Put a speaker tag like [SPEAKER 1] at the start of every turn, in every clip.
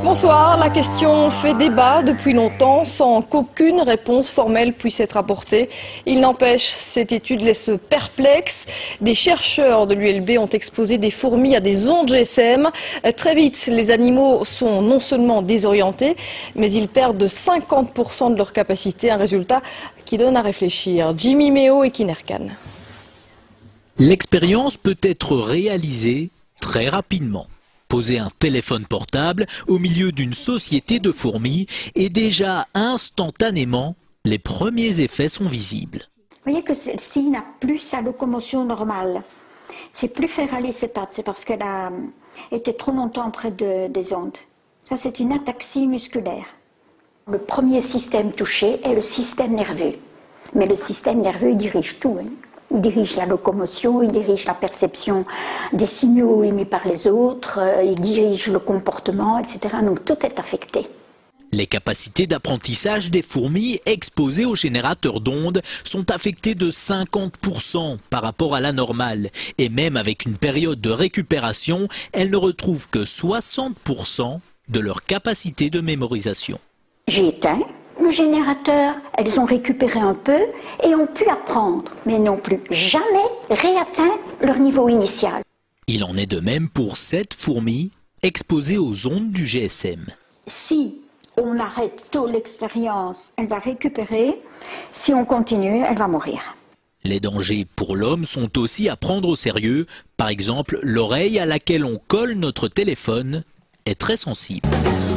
[SPEAKER 1] Bonsoir, la question fait débat depuis longtemps sans qu'aucune réponse formelle puisse être apportée. Il n'empêche, cette étude laisse perplexe. Des chercheurs de l'ULB ont exposé des fourmis à des ondes GSM. Très vite, les animaux sont non seulement désorientés, mais ils perdent de 50% de leur capacité, un résultat qui donne à réfléchir. Jimmy Méo et Kinerkan.
[SPEAKER 2] L'expérience peut être réalisée très rapidement. Poser un téléphone portable au milieu d'une société de fourmis et déjà instantanément, les premiers effets sont visibles.
[SPEAKER 3] Vous voyez que celle-ci n'a plus sa locomotion normale. C'est plus faire aller ses pattes, c'est parce qu'elle a été trop longtemps près des ondes. Ça, c'est une ataxie musculaire. Le premier système touché est le système nerveux. Mais le système nerveux, il dirige tout. Il dirige la locomotion, il dirige la perception des signaux émis par les autres, il dirige le comportement, etc. Donc tout est affecté.
[SPEAKER 2] Les capacités d'apprentissage des fourmis exposées aux générateurs d'ondes sont affectées de 50% par rapport à la normale. Et même avec une période de récupération, elles ne retrouvent que 60% de leur capacité de mémorisation.
[SPEAKER 3] J'ai éteint le générateur, elles ont récupéré un peu et ont pu apprendre, mais n'ont plus jamais réatteint leur niveau initial.
[SPEAKER 2] Il en est de même pour cette fourmi exposée aux ondes du GSM.
[SPEAKER 3] Si on arrête tôt l'expérience, elle va récupérer. Si on continue, elle va mourir.
[SPEAKER 2] Les dangers pour l'homme sont aussi à prendre au sérieux. Par exemple, l'oreille à laquelle on colle notre téléphone est très sensible.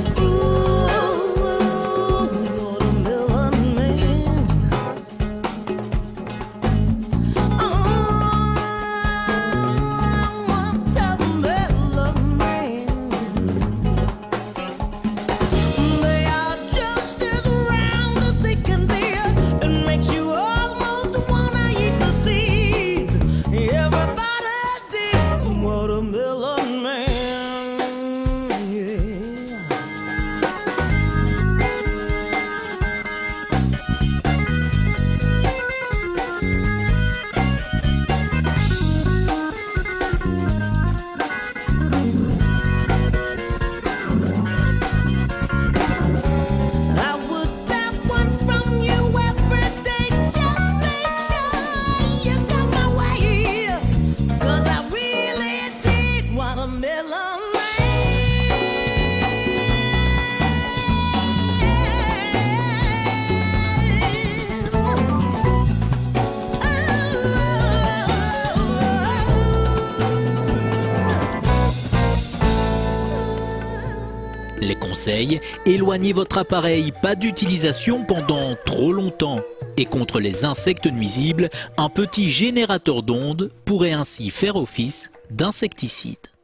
[SPEAKER 2] Les conseils, éloignez votre appareil, pas d'utilisation pendant trop longtemps. Et contre les insectes nuisibles, un petit générateur d'ondes pourrait ainsi faire office d'insecticide.